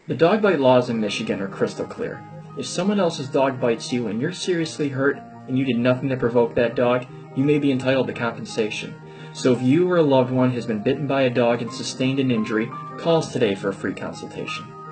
The dog bite laws in Michigan are crystal clear. If someone else's dog bites you and you're seriously hurt and you did nothing to provoke that dog, you may be entitled to compensation. So if you or a loved one has been bitten by a dog and sustained an injury, call us today for a free consultation.